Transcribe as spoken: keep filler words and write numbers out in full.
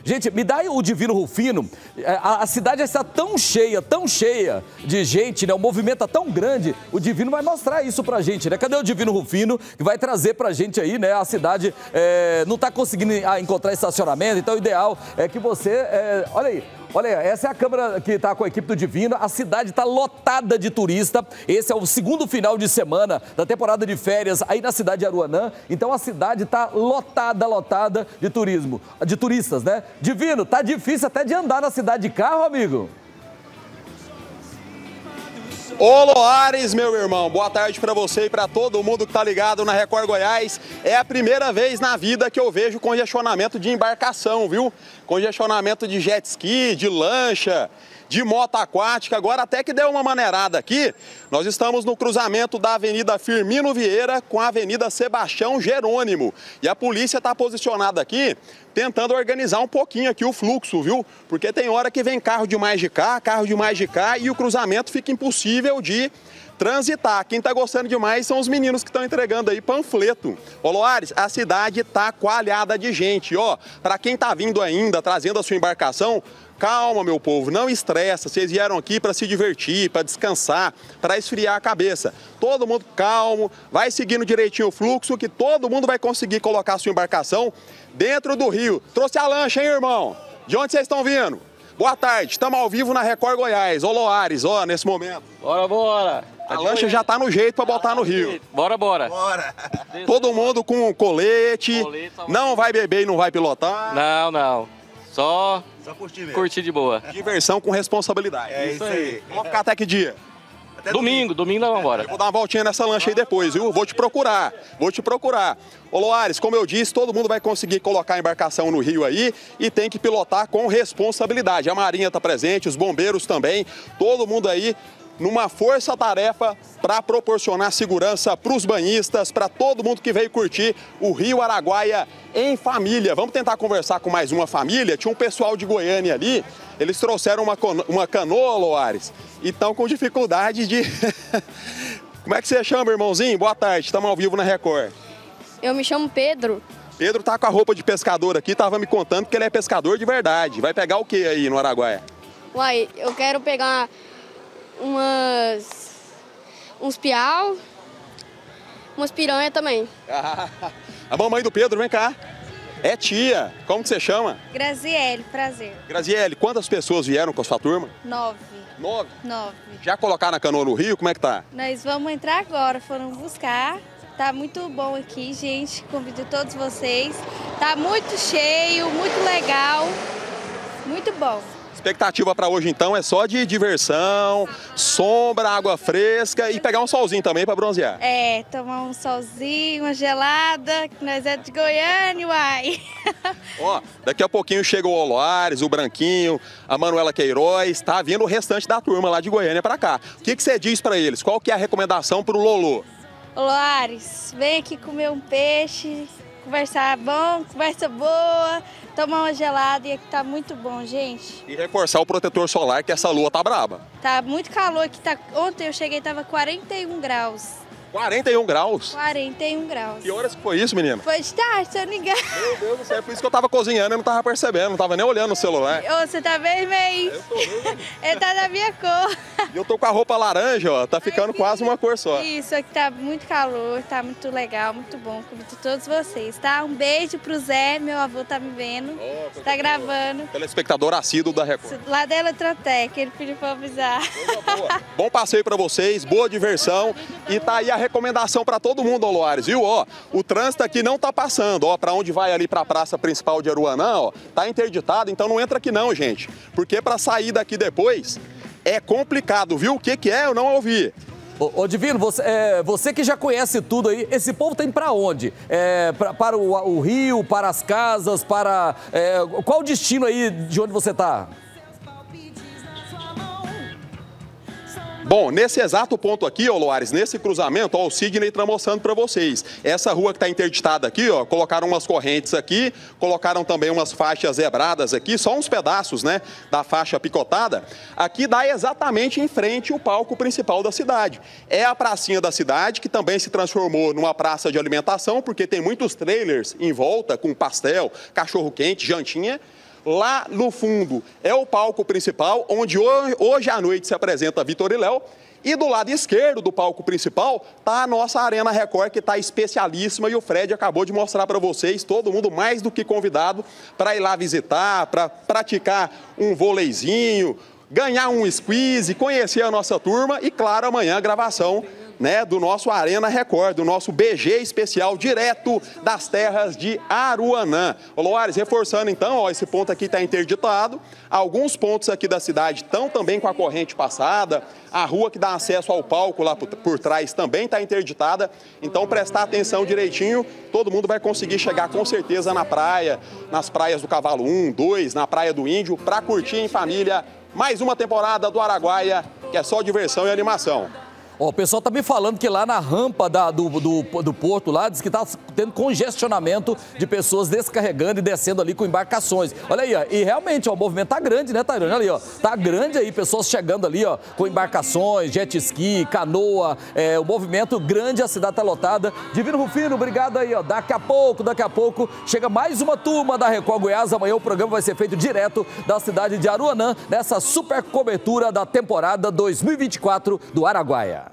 Gente, me dá aí o Divino Rufino. A, a cidade está tão cheia, tão cheia de gente, né? O movimento tá tão grande. O Divino vai mostrar isso pra gente, né? Cadê o Divino Rufino que vai trazer pra gente aí, né? A cidade é, não tá conseguindo encontrar estacionamento, então o ideal é que você... É, olha aí. Olha aí, essa é a câmera que está com a equipe do Divino. A cidade está lotada de turista. Esse é o segundo final de semana da temporada de férias aí na cidade de Aruanã. Então a cidade está lotada, lotada de turismo, de turistas, né? Divino, tá difícil até de andar na cidade de carro, amigo. Ô Loares, meu irmão, boa tarde pra você e pra todo mundo que tá ligado na Record Goiás. É a primeira vez na vida que eu vejo congestionamento de embarcação, viu? Congestionamento de jet ski, de lancha, de moto aquática. Agora até que deu uma maneirada aqui. Nós estamos no cruzamento da Avenida Firmino Vieira com a Avenida Sebastião Jerônimo. E a polícia está posicionada aqui, tentando organizar um pouquinho aqui o fluxo, viu? Porque tem hora que vem carro de mais de cá, carro de mais de cá e o cruzamento fica impossível de transitar. Quem tá gostando demais são os meninos que estão entregando aí panfleto. Ô Loares, a cidade tá coalhada de gente, ó. Para quem tá vindo ainda, trazendo a sua embarcação, calma, meu povo, não estressa. Vocês vieram aqui para se divertir, para descansar, para esfriar a cabeça. Todo mundo calmo, vai seguindo direitinho o fluxo, que todo mundo vai conseguir colocar a sua embarcação dentro do rio. Trouxe a lancha, hein, irmão? De onde vocês estão vindo? Boa tarde, estamos ao vivo na Record Goiás. Ô Loares, ó, nesse momento. Bora, bora. A lancha já tá no jeito para botar no rio. Bora, bora. Bora. Todo mundo com colete, colete não vai beber e não vai pilotar. Não, não. Só, Só curtir mesmo. Curtir de boa. Diversão com responsabilidade. É isso aí. Vamos ficar até que dia? Até domingo, domingo nós vamos embora. Eu vou dar uma voltinha nessa lancha aí depois, viu? Vou te procurar, vou te procurar. Ô Loares, como eu disse, todo mundo vai conseguir colocar a embarcação no rio aí e tem que pilotar com responsabilidade. A Marinha tá presente, os bombeiros também, todo mundo aí numa força-tarefa para proporcionar segurança para os banhistas, para todo mundo que veio curtir o Rio Araguaia em família. Vamos tentar conversar com mais uma família. Tinha um pessoal de Goiânia ali, eles trouxeram uma, uma canoa, Loares, e estão com dificuldade de... Como é que você chama, irmãozinho? Boa tarde, estamos ao vivo na Record. Eu me chamo Pedro. Pedro tá com a roupa de pescador aqui, tava me contando que ele é pescador de verdade. Vai pegar o que aí no Araguaia? Uai, eu quero pegar umas... uns piau, umas piranha também. A mamãe do Pedro, vem cá. É tia. Como que você chama? Graziele, prazer. Graziele, quantas pessoas vieram com a sua turma? Nove. Nove? Nove. Já colocaram a canoa no rio? Como é que tá? Nós vamos entrar agora, foram buscar. Tá muito bom aqui, gente. Convido todos vocês. Tá muito cheio, muito legal. Muito bom. Expectativa para hoje, então, é só de diversão, sombra, água fresca e pegar um solzinho também para bronzear. É, tomar um solzinho, uma gelada, que nós é de Goiânia, uai. Ó, daqui a pouquinho chega o Loares, o Branquinho, a Manuela Queiroz, tá vindo o restante da turma lá de Goiânia para cá. O que que você diz para eles? Qual que é a recomendação para o Lolo? Loares, vem aqui comer um peixe, conversar bom, conversa boa, tomar uma gelada e aqui tá muito bom, gente. E reforçar o protetor solar, que essa lua tá braba. Tá muito calor aqui, tá... ontem eu cheguei e tava quarenta e um graus. quarenta e um graus? quarenta e um graus. Que horas que foi isso, menina? Foi de tarde, se eu não me engano. Meu Deus do céu, é por isso que eu tava cozinhando e não tava percebendo, não tava nem olhando no celular. Ô, você tá vermelho. Eu tô vermelho. Ele tá da minha cor. E eu tô com a roupa laranja, ó, tá ficando Aqui, quase uma cor só. Isso, aqui tá muito calor, tá muito legal, muito bom. Convido todos vocês, tá? Um beijo pro Zé, meu avô tá me vendo, Oh, tá gravando. Telespectador assíduo da Record. Lá da Eletrotec, ele pediu pra avisar. Boa. Bom passeio pra vocês, boa diversão. E tá aí a recomendação pra todo mundo, ó, Loares, viu? Ó, o trânsito aqui não tá passando, ó, pra onde vai ali pra praça principal de Aruanã, ó, tá interditado, então não entra aqui não, gente. Porque pra sair daqui depois é complicado, viu? O que que é? Eu não ouvi. Ô, ô Divino, você, é, você que já conhece tudo aí, esse povo tem pra onde? É, pra, para o, o rio, para as casas, para... É, qual o destino aí de onde você tá? Bom, nesse exato ponto aqui, ó, Loares, nesse cruzamento, ó, o Sidney tá mostrando para vocês. Essa rua que tá interditada aqui, ó, colocaram umas correntes aqui, colocaram também umas faixas zebradas aqui, só uns pedaços, né, da faixa picotada. Aqui dá exatamente em frente o palco principal da cidade. É a pracinha da cidade, que também se transformou numa praça de alimentação, porque tem muitos trailers em volta, com pastel, cachorro-quente, jantinha. Lá no fundo é o palco principal, onde hoje à noite se apresenta Vitor e Léo. E do lado esquerdo do palco principal está a nossa Arena Record, que está especialíssima, e o Fred acabou de mostrar para vocês, todo mundo mais do que convidado para ir lá visitar, para praticar um vôleizinho, ganhar um squeeze, conhecer a nossa turma e, claro, amanhã a gravação, né, do nosso Arena Record, do nosso B G especial, direto das terras de Aruanã. Ô, Loares, reforçando então, ó, esse ponto aqui está interditado, alguns pontos aqui da cidade estão também com a corrente passada, a rua que dá acesso ao palco lá por, por trás também está interditada, então prestar atenção direitinho, todo mundo vai conseguir chegar com certeza na praia, nas praias do Cavalo um, dois, na Praia do Índio, para curtir em família mais uma temporada do Araguaia, que é só diversão e animação. Ó, o pessoal tá me falando que lá na rampa da, do, do, do porto lá, diz que tá tendo congestionamento de pessoas descarregando e descendo ali com embarcações. Olha aí, ó, e realmente, ó, o movimento tá grande, né, Tairone? Olha ali, ó, tá grande aí, pessoas chegando ali, ó, com embarcações, jet ski, canoa, é, o movimento grande, a cidade tá lotada. Divino Rufino, obrigado aí, ó, daqui a pouco, daqui a pouco, chega mais uma turma da Record Goiás, amanhã o programa vai ser feito direto da cidade de Aruanã, nessa super cobertura da temporada dois mil e vinte e quatro do Araguaia.